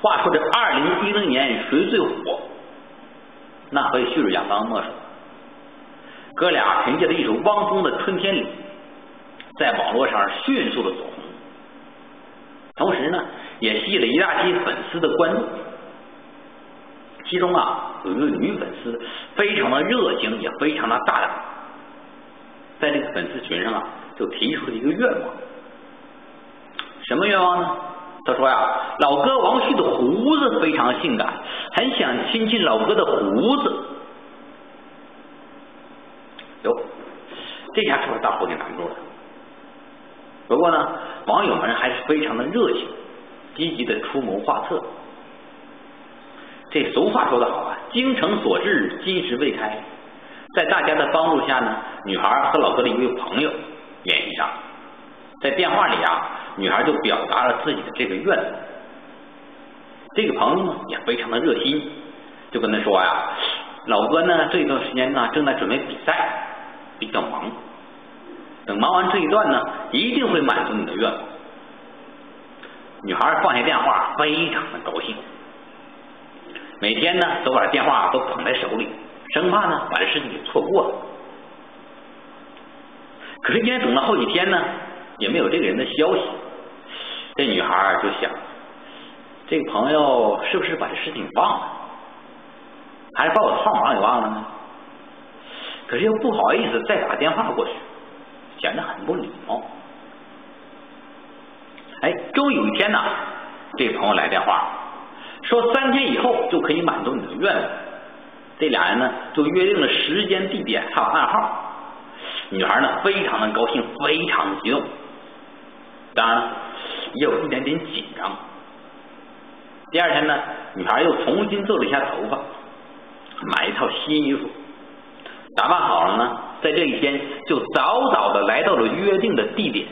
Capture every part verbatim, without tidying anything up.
话说这二零一零年谁最火？那非旭日阳刚莫属。哥俩凭借着一首汪峰的《春天里》，在网络上迅速的走红，同时呢，也吸引了一大批粉丝的关注。其中啊，有一个女粉丝非常的热情，也非常的大胆，在这个粉丝群上啊，就提出了一个愿望。什么愿望呢？他说呀，老哥王旭的胡子非常性感，很想亲亲老哥的胡子。哟，这下可把大伙给难住了。不过呢，网友们还是非常的热情，积极的出谋划策。这俗话说得好啊，精诚所至，金石为开。在大家的帮助下呢，女孩和老哥的一位朋友联系上，在电话里啊，女孩就表达了自己的这个愿望。这个朋友呢也非常的热心，就跟他说呀，老哥呢这一段时间呢正在准备比赛，比较忙，等忙完这一段呢，一定会满足你的愿望。女孩放下电话，非常的高兴，每天呢都把电话都捧在手里，生怕呢把这事情给错过了。可是因为等了好几天呢，也没有这个人的消息，这女孩就想，这个朋友是不是把这事情忘了，还是把我的号码给忘了呢？可是又不好意思再打电话过去，显得很不礼貌。哎，终于有一天呢，这个朋友来电话说三天以后就可以满足你的愿望。这俩人呢就约定了时间地点还有暗号。女孩呢非常的高兴，非常的激动，当然了也有一点点紧张。第二天呢，女孩又重新做了一下头发，买一套新衣服，打扮好了呢，在这一天就早早的来到了约定的地点。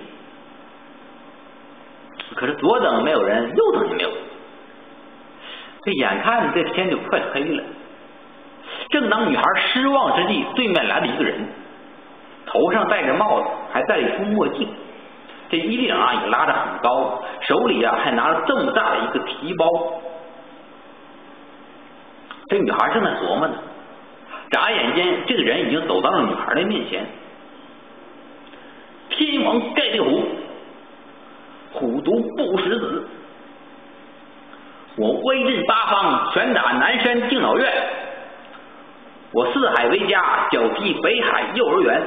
可是左等没有人，右等也没有人，这眼看这天就快黑了。正当女孩失望之际，对面来了一个人，头上戴着帽子，还戴了一副墨镜，这衣领啊也拉得很高，手里啊还拿了这么大的一个提包。这女孩正在琢磨呢，眨眼间这个人已经走到了女孩的面前。天王盖地虎，虎毒不食子，我威震八方，拳打南山敬老院，我四海为家，脚踢北海幼儿园。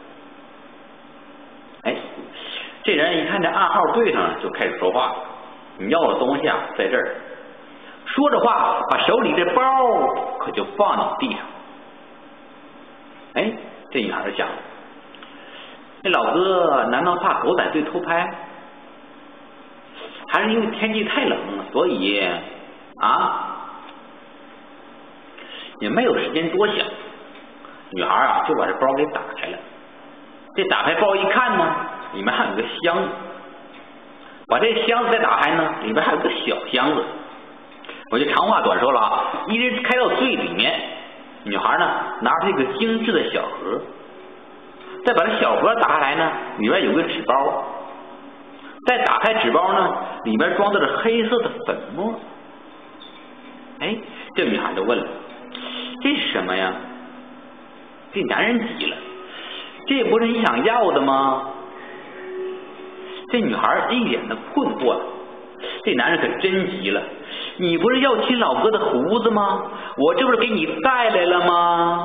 哎，这人一看这暗号对上了，就开始说话了。你要的东西啊，在这儿。说着话，把手里这包可就放到地上。哎，这女孩想，这老哥难道怕狗仔队偷拍？还是因为天气太冷了，所以啊，也没有时间多想。女孩啊，就把这包给打开了。这打开包一看呢，里面还有个箱子。把这箱子再打开呢，里面还有个小箱子。我就长话短说了啊，一直开到最里面，女孩呢拿出一个精致的小盒，再把这小盒打开来呢，里面有个纸包。再打开纸包呢，里面装的是黑色的粉末。哎，这女孩就问了，这是什么呀？这男人急了，这不是你想要的吗？这女孩一脸的困惑了。这男人可真急了，你不是要亲老哥的胡子吗？我这不是给你带来了吗？